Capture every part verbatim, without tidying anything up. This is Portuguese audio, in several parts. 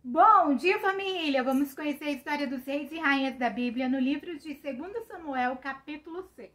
Bom dia, família! Vamos conhecer a história dos reis e rainhas da Bíblia no livro de segundo Samuel, capítulo seis.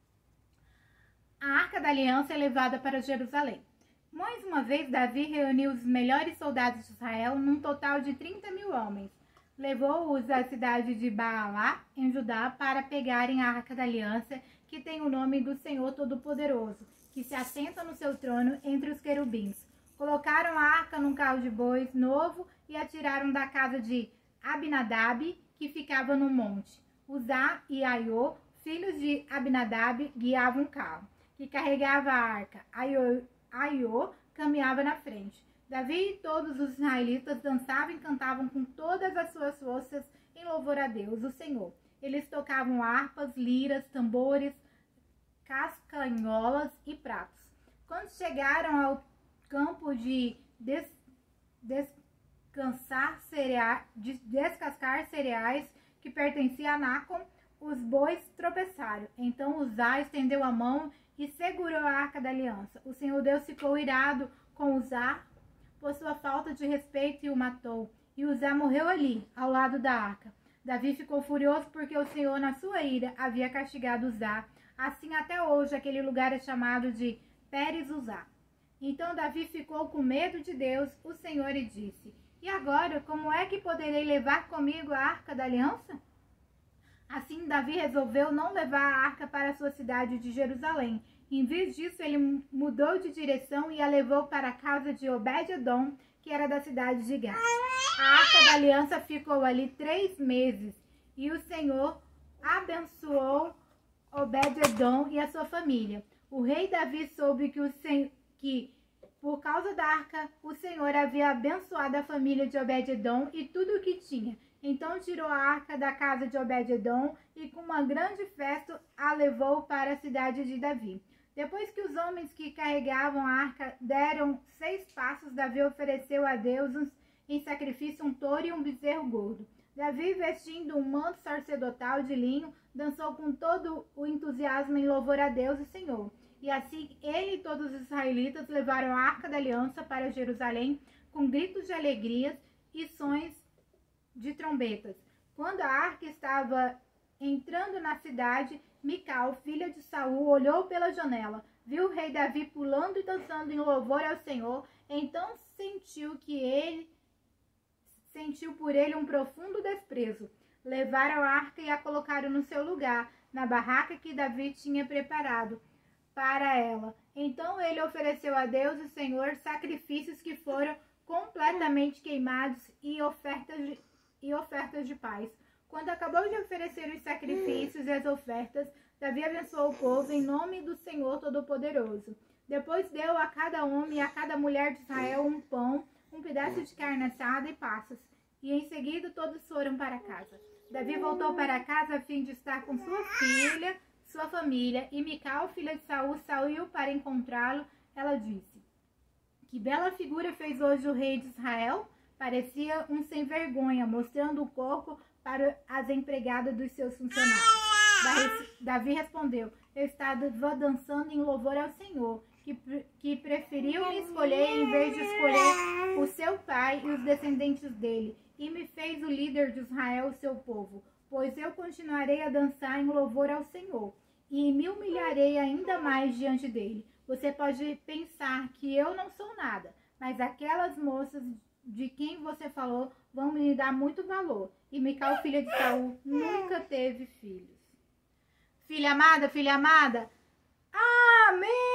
A Arca da Aliança é levada para Jerusalém. Mais uma vez, Davi reuniu os melhores soldados de Israel, num total de trinta mil homens. Levou-os à cidade de Baalá, em Judá, para pegarem a Arca da Aliança, que tem o nome do Senhor Todo-Poderoso, que se assenta no seu trono entre os querubins. Colocaram a arca num carro de bois novo e a tiraram da casa de Abinadab, que ficava no monte. Uzá e Aiô, filhos de Abinadab, guiavam o carro, que carregava a arca. Aiô, Aiô caminhava na frente. Davi e todos os israelitas dançavam e cantavam com todas as suas forças em louvor a Deus, o Senhor. Eles tocavam harpas, liras, tambores, cascanholas e pratos. Quando chegaram ao campo de des, descansar cereais, de descascar cereais que pertencia a Nacon, os bois tropeçaram. Então Uzá estendeu a mão e segurou a arca da aliança. O Senhor Deus ficou irado com Uzá por sua falta de respeito e o matou. E Uzá morreu ali, ao lado da arca. Davi ficou furioso porque o Senhor, na sua ira, havia castigado Uzá. Assim até hoje aquele lugar é chamado de Pérez Uzá. Então Davi ficou com medo de Deus, o Senhor, e disse: E agora, como é que poderei levar comigo a arca da aliança? Assim Davi resolveu não levar a arca para a sua cidade de Jerusalém. Em vez disso, ele mudou de direção e a levou para a casa de Obed-edom, que era da cidade de Gate. A arca da aliança ficou ali três meses, e o Senhor abençoou Obed-edom e a sua família. O rei Davi soube que o Senhor que, por causa da arca, o Senhor havia abençoado a família de Obed-edom e tudo o que tinha. Então tirou a arca da casa de Obed-edom e, com uma grande festa, a levou para a cidade de Davi. Depois que os homens que carregavam a arca deram seis passos, Davi ofereceu a Deus em sacrifício um touro e um bezerro gordo. Davi, vestindo um manto sacerdotal de linho, dançou com todo o entusiasmo em louvor a Deus, o Senhor. E assim ele e todos os israelitas levaram a arca da aliança para Jerusalém com gritos de alegria e sons de trombetas. Quando a arca estava entrando na cidade, Mical, filha de Saul, olhou pela janela, viu o rei Davi pulando e dançando em louvor ao Senhor. Então sentiu que ele sentiu por ele um profundo desprezo. Levaram a arca e a colocaram no seu lugar, na barraca que Davi tinha preparado para ela. Então ele ofereceu a Deus, o Senhor, sacrifícios que foram completamente queimados e ofertas de, e ofertas de paz. Quando acabou de oferecer os sacrifícios e as ofertas, Davi abençoou o povo em nome do Senhor Todo-Poderoso. Depois deu a cada homem e a cada mulher de Israel um pão, um pedaço de carne assada e passas. E em seguida todos foram para casa. Davi voltou para casa a fim de estar com sua filha, sua família, e Mical, filha de Saul, saiu para encontrá-lo. Ela disse: Que bela figura fez hoje o rei de Israel? Parecia um sem vergonha, mostrando o corpo para as empregadas dos seus funcionários. Davi respondeu: Eu estava dançando em louvor ao Senhor, que, que preferiu me escolher em vez de escolher o seu pai e os descendentes dele, e me fez o líder de Israel, o seu povo. Pois eu continuarei a dançar em louvor ao Senhor, e me humilharei ainda mais diante dele. Você pode pensar que eu não sou nada, mas aquelas moças de quem você falou vão me dar muito valor. E Mical, filha de Saul, nunca teve filhos. Filha amada, filha amada, amém!